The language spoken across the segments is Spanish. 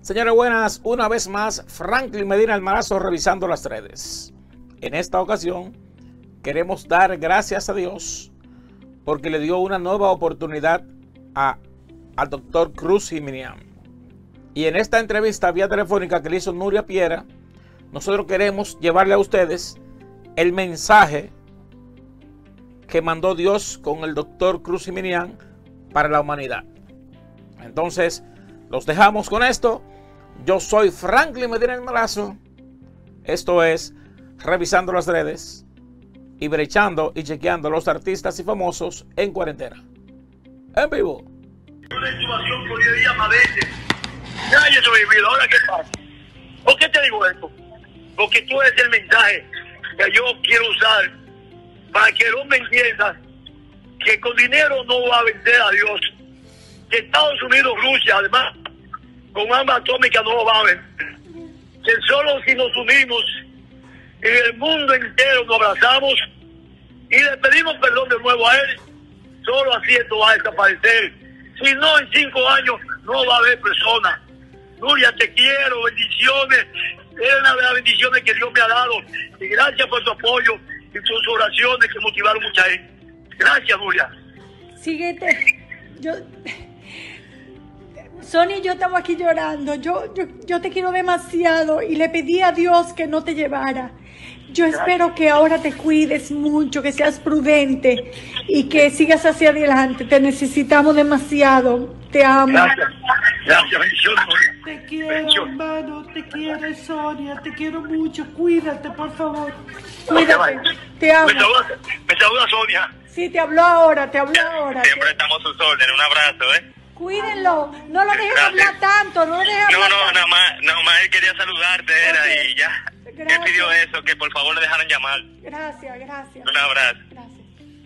Señores, buenas. Una vez más, Franklin Medina Almaraz revisando las redes. En esta ocasión, queremos dar gracias a Dios porque le dio una nueva oportunidad al doctor Cruz Jiminián. Y en esta entrevista vía telefónica que le hizo Nuria Piera, nosotros queremos llevarle a ustedes el mensaje que mandó Dios con el doctor Cruz Jiminián para la humanidad. Entonces, los dejamos con esto. Yo soy Franklin Medina Almaraz. Esto es Revisando las Redes y brechando y chequeando los artistas y famosos en cuarentena. En vivo. Una intubación por 10 días más veces. Nadie sobrevivido. ¿Ahora qué pasa? ¿Por qué te digo esto? Porque tú eres el mensaje que yo quiero usar para que el hombre entienda que con dinero no va a vencer a Dios. Que Estados Unidos, Rusia, además, con armas atómicas no lo va a vencer. Que solo si nos unimos en el mundo entero nos abrazamos y le pedimos perdón de nuevo a él, solo así esto va a desaparecer. Si no, en 5 años no va a haber personas. Nuria, te quiero, bendiciones. Es una de las bendiciones que Dios me ha dado. Y gracias por tu apoyo y tus oraciones que motivaron mucha gente. Gracias, Nuria. Síguete. Sonia y yo estamos aquí llorando. Yo te quiero demasiado y le pedí a Dios que no te llevara. Yo espero que ahora te cuides mucho, que seas prudente y que sigas hacia adelante. Te necesitamos demasiado. Te amo. Gracias. Gracias, bendiciones, Nuria. Te quiero, hermano. Te quiero, Sonia. Te quiero mucho. Cuídate, por favor. Cuídate. Te amo. Me saluda Sonia. Sí, te habló ahora. Siempre estamos a sus órdenes. Un abrazo, Cuídenlo, no lo dejes hablar tanto, no lo dejes hablar tanto. Nada más él quería saludarte, okay. Y ya. Gracias. Él pidió eso, que por favor le dejaran llamar. Gracias. Un abrazo. Gracias.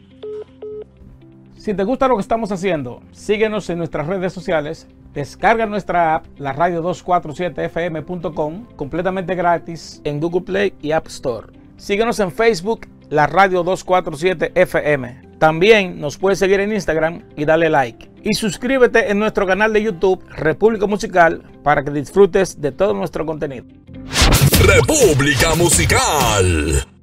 Si te gusta lo que estamos haciendo, síguenos en nuestras redes sociales, descarga nuestra app, la radio247fm.com, completamente gratis en Google Play y App Store. Síguenos en Facebook, la Radio 247 FM. También nos puedes seguir en Instagram y darle like. Y suscríbete en nuestro canal de YouTube, República Musical, para que disfrutes de todo nuestro contenido. República Musical.